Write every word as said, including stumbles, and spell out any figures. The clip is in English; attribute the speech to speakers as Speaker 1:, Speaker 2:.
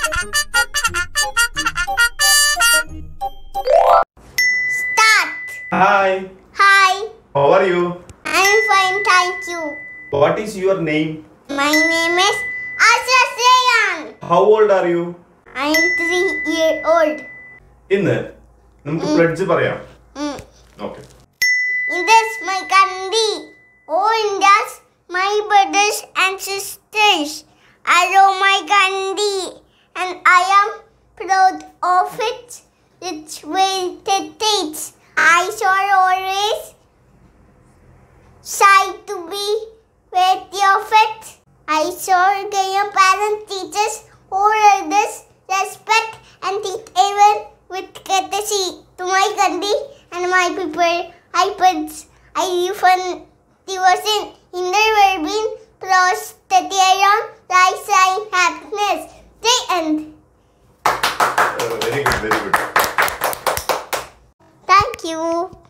Speaker 1: Start.
Speaker 2: Hi.
Speaker 1: Hi.
Speaker 2: How are you?
Speaker 1: I'm fine, thank you.
Speaker 2: What is your name?
Speaker 1: My name is Ashaz Rayan.
Speaker 2: How old are you?
Speaker 1: I'm three years old.
Speaker 2: ഇന്ന് നമുക്ക് pledge പറയാം.
Speaker 1: Mm.
Speaker 2: Okay.
Speaker 1: This is my country. Oh, India's my brothers and sisters. I love my country and I am proud of it. It's weighted things. I shall always try to be worthy of it. I shall gain parents, teachers, all others respect and treat everyone with courtesy. To my country and my people, I put I defend devotion in the well-being, prosperity, right side,